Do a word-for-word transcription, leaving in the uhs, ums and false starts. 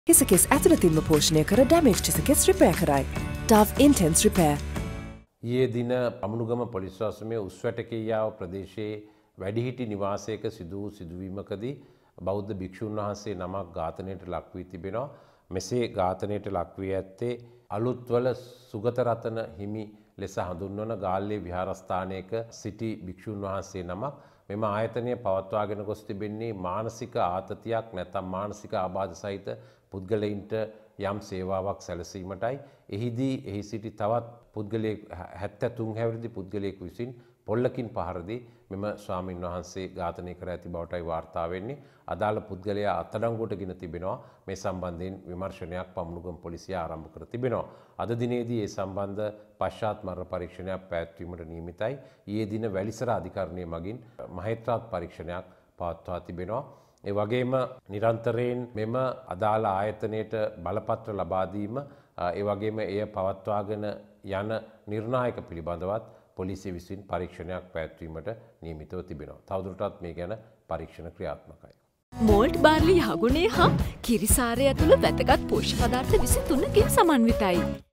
හිසකෙස් ඇතුළතින්ම පෝෂණය කර ඩැමේජ් හිසකෙස් රිපෙයාර් කරයි. Dove Intense Repair. ඊයේ දින පමණුගම පොලිස් ස්ටේෂනයේ උස්වැටකියාව ප්‍රදේශයේ වැඩිහිටි නිවාසයක සිදු වූ සිදුවීමකදී බෞද්ධ භික්ෂුන් වහන්සේ නමක් ඝාතනයට ලක් වී තිබෙනවා. මෙසේ ඝාතනයට ලක් වී ඇත්තේ අලුත්වල සුගතරතන හිමි ලෙස හඳුන්වන ගාල්ලේ විහාරස්ථානයක සිටි භික්ෂුන් වහන්සේ නමක්. මෙම ආයතනය පවත්වාගෙන ගොස් තිබෙන්නේ මානසික ආතතියක් නැත්නම් මානසික ආබාධ සහිත පුද්ගලයින්ට යම් සේවාවක් සැලසීමටයි. එහිදී එහි සිටි තවත් පුද්ගලයෙක් හැත්තෑ තුන් හැවිරිදි පුද්ගලයෙකු විසින් පොල්ලකින් පහර දී මෙම ස්වාමින් වහන්සේ ඝාතනය කර ඇති බවටයි වාර්තා වෙන්නේ. අදාළ පුද්ගලයා අත්අඩංගුවට ගෙන තිබෙනවා. මේ සම්බන්ධයෙන් විමර්ශනයක් පමණුගම පොලිසිය ආරම්භ කර තිබෙනවා. අද දිනේදී ඒ සම්බන්ධ පශ්චාත් මරණ පරීක්ෂණයක් පැවැත්වීමට නියමිතයි. ඊයේ දින වැලිසර අධිකරණය මගින් මහේත්‍රාත් පරීක්ෂණයක් පවත්වා තිබෙනවා. ඒ වගේම නිරන්තරයෙන් මෙම අදාළ ආයතනයට බලපත්‍ර ලබා දීම ඒ වගේම එය පවත්වාගෙන යන නිර්ණායක පිළිබඳවත් පොලිසිය විසින් පරීක්ෂණයක් පැවැත්වීමට නියමිතව තිබෙනවා. තවදුරටත් මේ ගැන පරීක්ෂණ ක්‍රියාත්මකයි. මෝල්ට් බාර්ලි යහගුණේ හා කිරිසාරය ඇතුළු වැදගත් පෝෂ්‍ය පදාර්ථ විසි තුනකින් සමන්විතයි.